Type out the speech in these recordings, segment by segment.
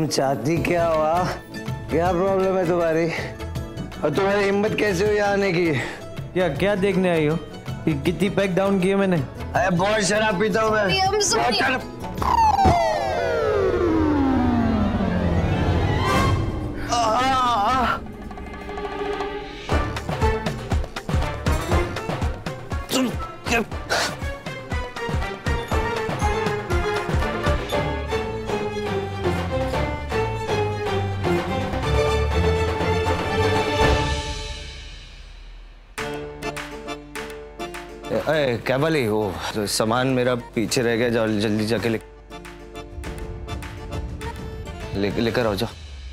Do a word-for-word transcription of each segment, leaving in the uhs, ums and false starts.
तुम चाहती क्या हुआ? क्या प्रॉब्लम है तुम्हारी? और तुम्हारी हिम्मत कैसे हुई आने की? क्या क्या देखने आई हो? कितनी पैक डाउन की है मैंने? अरे बहुत शराब पीता हूँ मैं। तुम क्या? अरे कैवली, वो तो सामान मेरा पीछे रह गया, जाओ जल्दी जाके ले लेकर आओ, जाओ।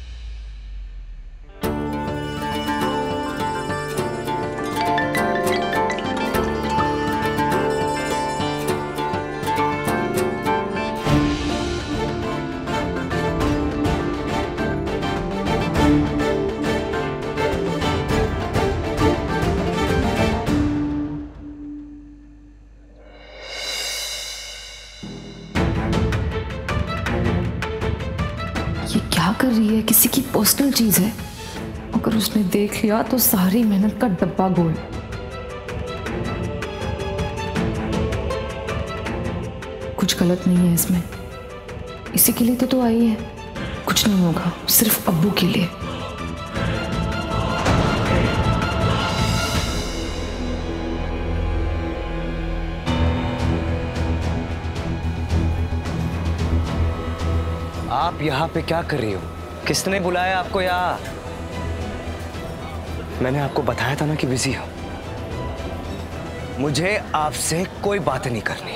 क्या कर रही है? किसी की पर्सनल चीज है, अगर उसने देख लिया तो सारी मेहनत का डब्बा गोल। कुछ गलत नहीं है इसमें, इसी के लिए तो तो आई है। कुछ नहीं होगा, सिर्फ अब्बू के लिए। आप यहाँ पे क्या कर रही हो? किसने बुलाया आपको यहाँ? मैंने आपको बताया था ना कि बिजी हो। मुझे आपसे कोई बात नहीं करनी।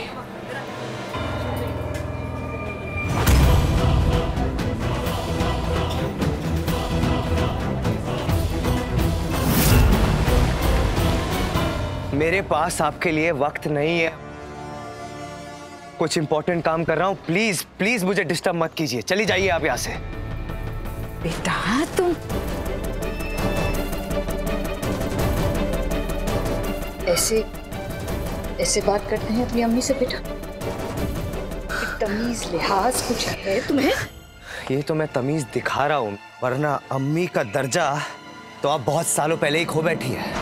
मेरे पास आपके लिए वक्त नहीं है। कुछ इंपॉर्टेंट काम कर रहा हूं। प्लीज प्लीज मुझे डिस्टर्ब मत कीजिए। चली जाइए आप यहां से। बेटा तुम ऐसे ऐसे बात करते हैं अपनी अम्मी से बेटा? तमीज लिहाज कुछ है तुम्हें? ये तो मैं तमीज दिखा रहा हूं, वरना अम्मी का दर्जा तो आप बहुत सालों पहले ही खो बैठी है।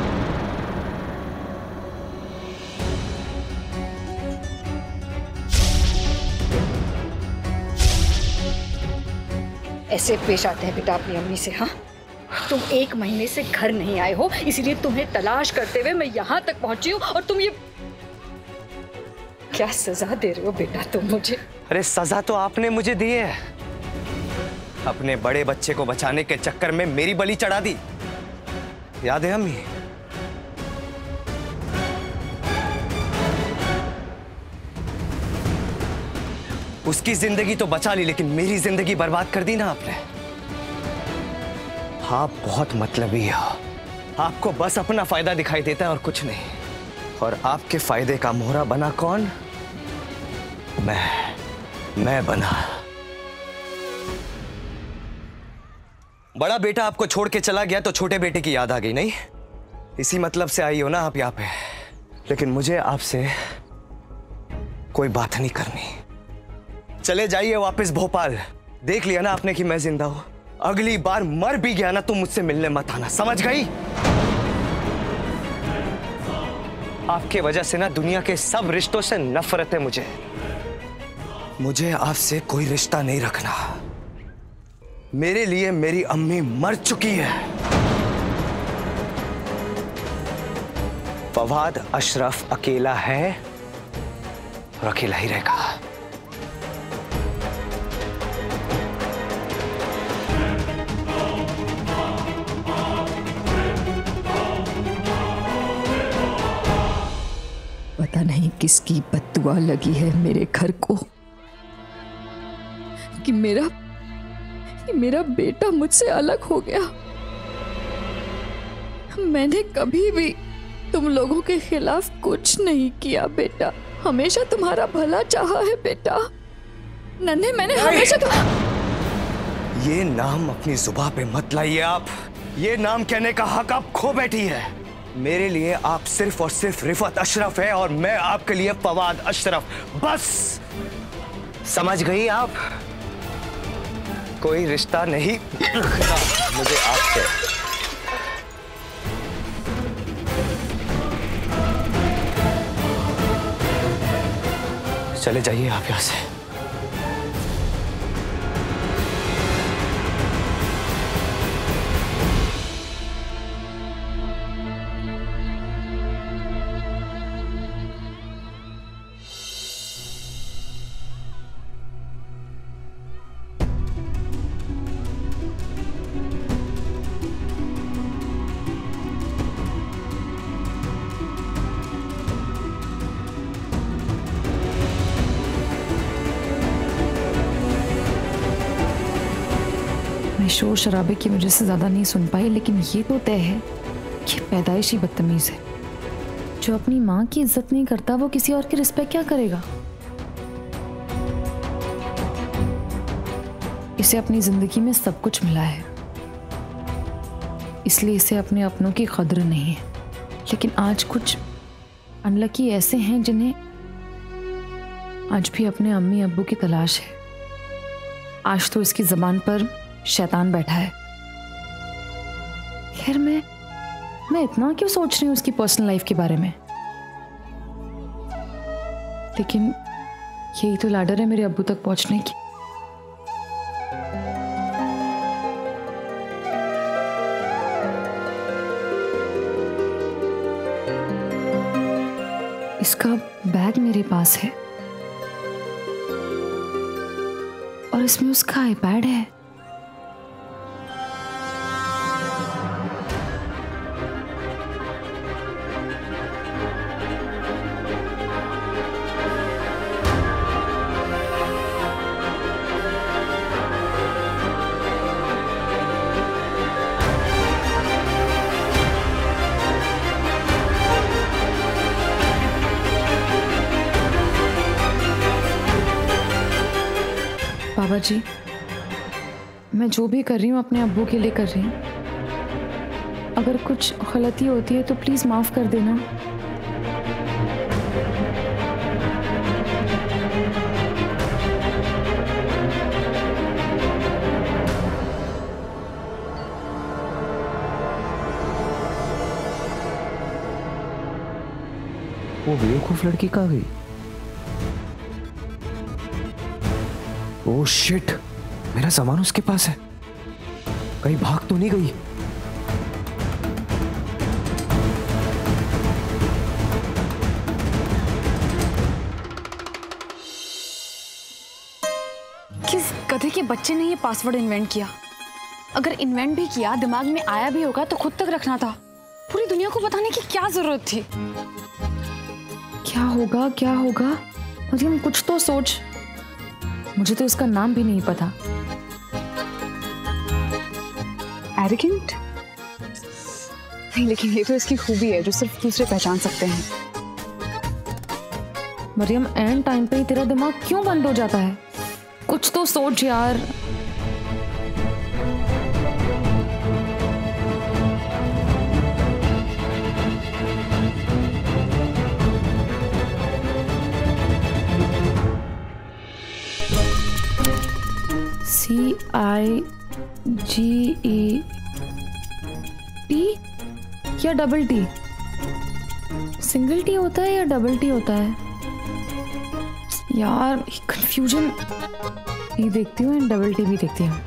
ऐसे पेश आते हैं बेटा अपनी अम्मी से? हाँ, तुम एक महीने से घर नहीं आए हो, इसीलिए तुम्हें तलाश करते हुए मैं यहाँ तक पहुंची हूँ, और तुम ये क्या सजा दे रहे हो बेटा तुम मुझे? अरे सजा तो आपने मुझे दी है। अपने बड़े बच्चे को बचाने के चक्कर में मेरी बलि चढ़ा दी। याद है अम्मी? उसकी जिंदगी तो बचा ली, लेकिन मेरी जिंदगी बर्बाद कर दी ना आपने। आप बहुत मतलबी हो। आपको बस अपना फायदा दिखाई देता है और कुछ नहीं। और आपके फायदे का मोहरा बना कौन? मैं मैं बना। बड़ा बेटा आपको छोड़ के चला गया तो छोटे बेटे की याद आ गई, नहीं? इसी मतलब से आई हो ना आप यहाँ पे। लेकिन मुझे आपसे कोई बात नहीं करनी। चले जाइए वापस भोपाल। देख लिया ना आपने कि मैं जिंदा हूं। अगली बार मर भी गया ना तो मुझसे मिलने मत आना, समझ गई? आपके वजह से ना दुनिया के सब रिश्तों से नफरत है मुझे। मुझे आपसे कोई रिश्ता नहीं रखना। मेरे लिए मेरी अम्मी मर चुकी है। फवाद अशरफ अकेला है और अकेला ही रहेगा। पता नहीं किसकी बद्दुआ लगी है मेरे घर को कि मेरा कि मेरा बेटा मुझसे अलग हो गया। मैंने कभी भी तुम लोगों के खिलाफ कुछ नहीं किया बेटा, हमेशा तुम्हारा भला चाहा है बेटा। नन्हे मैंने हमेशा तुम... ये नाम अपनी जुबान पे मत लाइए आप। ये नाम कहने का हक आप खो बैठी है। मेरे लिए आप सिर्फ और सिर्फ रिफत अशरफ है और मैं आपके लिए फवाद अशरफ, बस। समझ गई आप? कोई रिश्ता नहीं रखना मुझे आपसे। चले जाइए आप यहां से। मैं शोर शराबे की वजह से ज्यादा नहीं सुन पाई, लेकिन ये तो तय है कि पैदाइशी बदतमीज है। जो अपनी माँ की इज्जत नहीं करता वो किसी और की रिस्पेक्ट क्या करेगा। इसे अपनी जिंदगी में सब कुछ मिला है, इसलिए इसे अपने अपनों की कदर नहीं है। लेकिन आज कुछ अनलकी ऐसे हैं जिन्हें आज भी अपने अम्मी अब्बू की तलाश है। आज तो इसकी जबान पर शैतान बैठा है। खैर मैं मैं इतना क्यों सोच रही हूँ उसकी पर्सनल लाइफ के बारे में। लेकिन यही तो लैडर है मेरे अब्बू तक पहुंचने की। इसका बैग मेरे पास है और इसमें उसका आईपैड है। बाबा जी, मैं जो भी कर रही हूँ अपने अब्बू के लिए कर रही हूँ। अगर कुछ गलती होती है तो प्लीज माफ कर देना। वो बेवकूफ लड़की कहाँ गई? ओह शिट, मेरा सामान उसके पास है। कहीं भाग तो नहीं गई? किस गधे के बच्चे ने ये पासवर्ड इन्वेंट किया? अगर इन्वेंट भी किया, दिमाग में आया भी होगा तो खुद तक रखना था। पूरी दुनिया को बताने की क्या जरूरत थी? क्या होगा क्या होगा मरियम, कुछ तो सोच। मुझे तो इसका नाम भी नहीं पता। एरोगेंट? नहीं, लेकिन ये तो इसकी खूबी है जो सिर्फ दूसरे पहचान सकते हैं। मरियम, एंड टाइम पे ही तेरा दिमाग क्यों बंद हो जाता है? कुछ तो सोच यार। C I G E T या डबल टी? सिंगल टी होता है या डबल टी होता है यार? कंफ्यूजन। टी देखती हूँ, डबल टी भी देखती हूँ।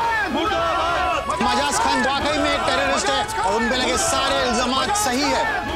मजाज खान वाकई में एक टेररिस्ट है और उन पे लगे सारे इल्जामात सही है।